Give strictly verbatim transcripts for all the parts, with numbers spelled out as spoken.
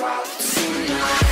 drop tonight.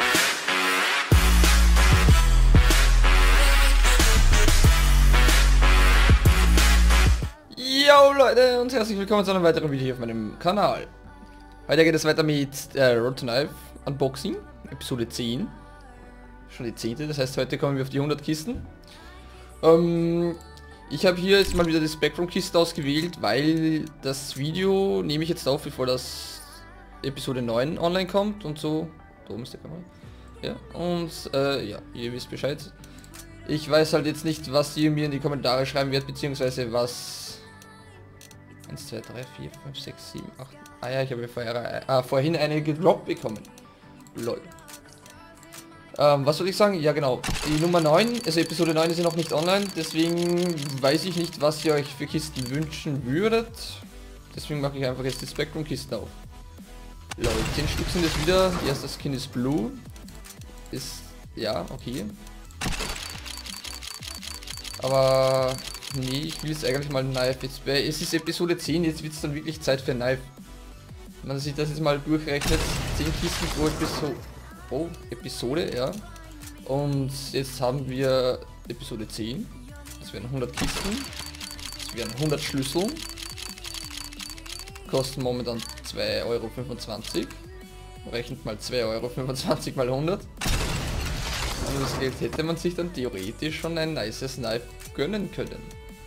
Yo Leute und herzlich willkommen zu einem weiteren Video hier auf meinem Kanal. Heute geht es weiter mit äh, Road to Knife Unboxing, Episode zehn. Schon die zehnte, das heißt heute kommen wir auf die hundert Kisten. Ähm, ich habe hier jetzt mal wieder die Spectrum-Kiste ausgewählt, weil das Video nehme ich jetzt auf, bevor das Episode neun online kommt und so. Da oben ist der Kamera. Ja, und äh, ja, ihr wisst Bescheid. Ich weiß halt jetzt nicht, was ihr mir in die Kommentare schreiben werdet, beziehungsweise was... eins, zwei, drei, vier, fünf, sechs, sieben, acht... Ah ja, ich habe vorher, äh, vorhin eine gedroppt bekommen. Lol. Ähm, was soll ich sagen? Ja genau, die Nummer neun, also Episode neun ist ja noch nicht online, deswegen weiß ich nicht, was ihr euch für Kisten wünschen würdet. Deswegen mache ich einfach jetzt die Spectrum-Kisten auf. Lol, zehn Stück sind es wieder. Die erste Skin ist Blue. Ist... ja, okay. Aber... nee, ich will jetzt eigentlich mal Knife. Jetzt bei, es ist Episode zehn, jetzt wird es dann wirklich Zeit für Knife. Wenn man sich das jetzt mal durchrechnet, zehn Kisten pro Episode. Oh, Episode, ja. Und jetzt haben wir Episode zehn. Das wären hundert Kisten. Das wären hundert Schlüssel. Kosten momentan zwei Euro fünfundzwanzig. Rechnet mal zwei Euro fünfundzwanzig mal hundert. Und das Geld hätte man sich dann theoretisch schon ein nices Knife gönnen können.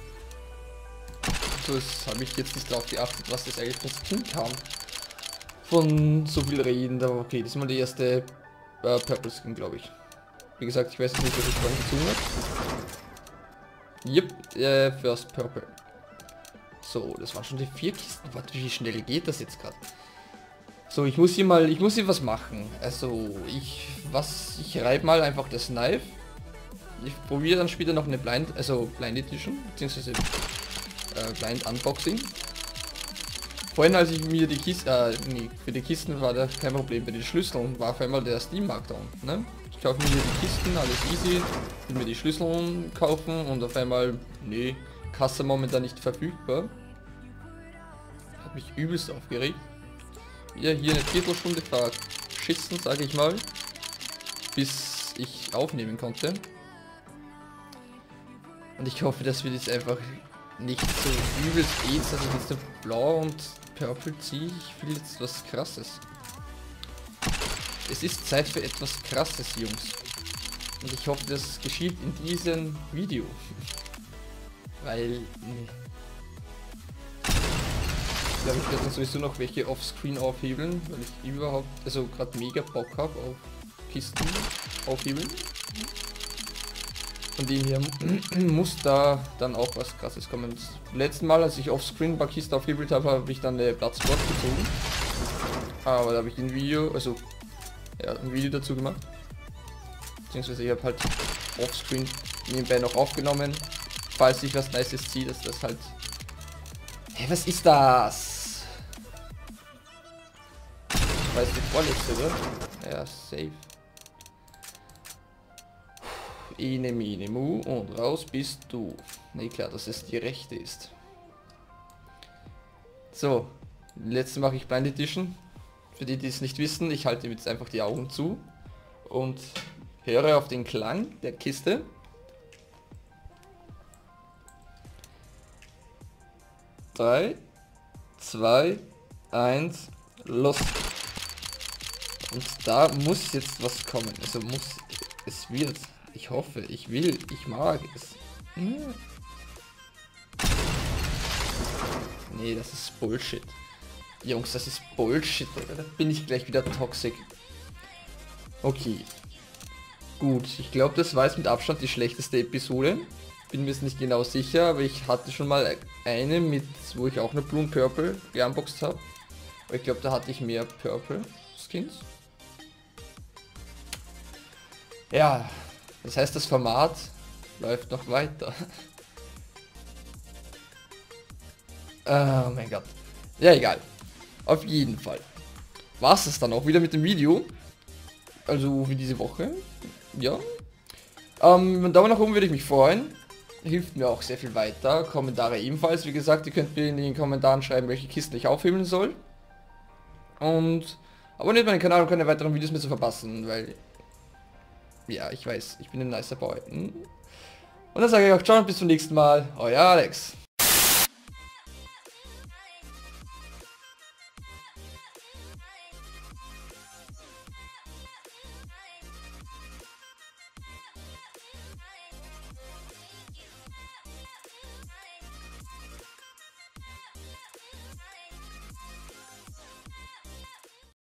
So, das habe ich jetzt nicht drauf geachtet, was das eigentlich für Skin kam. Von so viel reden, aber okay, das ist mal die erste äh, Purple Skin, glaube ich. Wie gesagt, ich weiß jetzt nicht, was ich vorhin gezogen habe. Yep, äh, First Purple. So, das waren schon die vier Kisten. Warte, wie schnell geht das jetzt gerade? So, ich muss hier mal, ich muss hier was machen. Also, ich, was, ich reibe mal einfach das Knife. Ich probiere dann später noch eine Blind, also Blind Edition, beziehungsweise äh, Blind Unboxing. Vorhin, als ich mir die Kisten, äh, nee, für die Kisten war das kein Problem. Bei den Schlüsseln war auf einmal der Steam Markdown, ne? Ich kaufe mir hier die Kisten, alles easy, will mir die Schlüssel kaufen und auf einmal, nee, Kasse momentan nicht verfügbar. Hat mich übelst aufgeregt. Wieder hier eine Viertelstunde verschissen, sage ich mal, bis ich aufnehmen konnte. Und ich hoffe, dass wir jetzt einfach nicht so übelst geht, dass ich jetzt nur blau und purple ziehe. Ich will jetzt was Krasses. Es ist Zeit für etwas Krasses, Jungs. Und ich hoffe, das geschieht in diesem Video. Weil... nee. Ich glaube, ich werde dann sowieso noch welche offscreen aufhebeln, weil ich überhaupt, also gerade mega Bock habe auf Kisten aufhebeln. Von dem her muss da dann auch was Krasses kommen. Das letzte Mal, als ich offscreen ein paar Kisten aufhebelt habe, habe ich dann eine Bloodsport gezogen. Aber da habe ich ein Video, also ja, ein Video dazu gemacht. Beziehungsweise ich habe halt offscreen nebenbei noch aufgenommen, falls ich was Nices ziehe, dass das halt... Hey, was ist das? Ich weiß die vorletzte, oder? Ja, safe. Ene, mene, mu und raus bist du. Nee, klar, dass es die rechte ist. So, letzte mache ich Blind Edition. Für die, die es nicht wissen, ich halte jetzt einfach die Augen zu und höre auf den Klang der Kiste. drei, zwei, eins, los. Und da muss jetzt was kommen. Also muss, es wird. Ich hoffe, ich will, ich mag es. Hm. Nee, das ist Bullshit. Jungs, das ist Bullshit, oder? Da bin ich gleich wieder toxic. Okay. Gut, ich glaube, das war jetzt mit Abstand die schlechteste Episode. Bin mir jetzt nicht genau sicher, aber ich hatte schon mal eine mit, wo ich auch eine Blue und Purple geunboxed habe. Aber ich glaube, da hatte ich mehr Purple Skins. Ja, das heißt, das Format läuft noch weiter. Oh mein Gott. Ja, egal. Auf jeden Fall. War es das dann auch wieder mit dem Video. Also für diese Woche. Ja. Ähm, einen Daumen nach oben würde ich mich freuen. Hilft mir auch sehr viel weiter. Kommentare ebenfalls. Wie gesagt, ihr könnt mir in den Kommentaren schreiben, welche Kisten ich aufhebeln soll. Und Abonniert meinen Kanal, um keine weiteren Videos mehr zu verpassen, weil... Ja, ich weiß, ich bin ein nicer Boy. Und dann sage ich auch ciao und bis zum nächsten Mal. Euer Alex.